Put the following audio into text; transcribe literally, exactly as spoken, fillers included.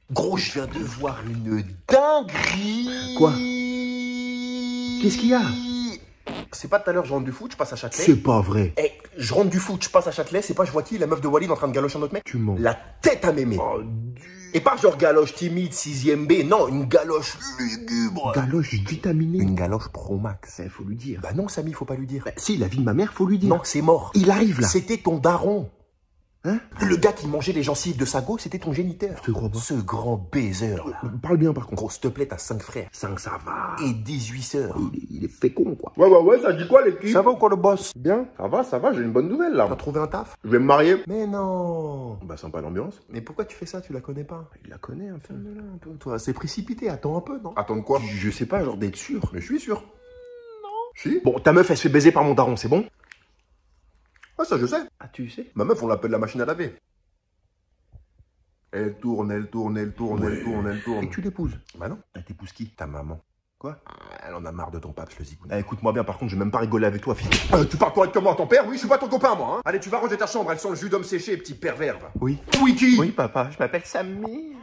Gros, je viens de voir une dinguerie. Quoi? Qu'est-ce qu'il y a? C'est pas tout à l'heure, je rentre du foot, je passe à Châtelet. C'est pas vrai. Eh, je rentre du foot, je passe à Châtelet, c'est pas je vois qui? La meuf de Walid en train de galocher un autre mec? Tu mens. La tête à mémé. Oh, Et pas genre galoche timide, sixième B, non, une galoche lugubre. galoche vitaminée. Une galoche pro max. Il faut lui dire. Bah non, Samy, faut pas lui dire. Bah, si, la vie de ma mère, faut lui dire. Non, c'est mort. Il arrive là. C'était ton daron. Hein? Le gars qui mangeait les gencives de sa go, c'était ton géniteur. Je te crois pas. Ce grand baiser là. Parle bien par contre. Gros, s'il te plaît, t'as cinq frères. cinq, ça va. Et dix-huit sœurs. Il est, il est fécond, quoi. Ouais, ouais, ouais, ça dit quoi, l'équipe? Ça va ou quoi le boss? Bien, ça va, ça va, j'ai une bonne nouvelle, là. T'as trouvé un taf? Je vais me marier. Mais non. Bah, sympa l'ambiance. Mais pourquoi tu fais ça? Tu la connais pas? Il la connaît un peu. Là, un peu, toi, c'est précipité, attends un peu, non? Attends quoi? Je sais pas, genre d'être sûr. Mais je suis sûr. Non. Si? Bon, ta meuf, elle se fait baiser par mon daron, c'est bon? Ah, ça, je sais. Ah, tu sais? Ma meuf, on l'appelle la machine à laver. Elle tourne, elle tourne, elle tourne, elle tourne, elle tourne. Et tu l'épouses? Bah non. Ah, t'épouses qui? Ta maman. Quoi? Elle en a marre de ton pape, le zigoun. Ah, écoute-moi bien, par contre, je vais même pas rigoler avec toi, fils. Euh, tu parles correctement à ton père? Oui, je suis pas ton copain, moi, hein. Allez, tu vas ranger ta chambre, elle sent le jus d'homme séché, petit pervers, va. Oui. Oui, qui? Oui, papa, je m'appelle Samy.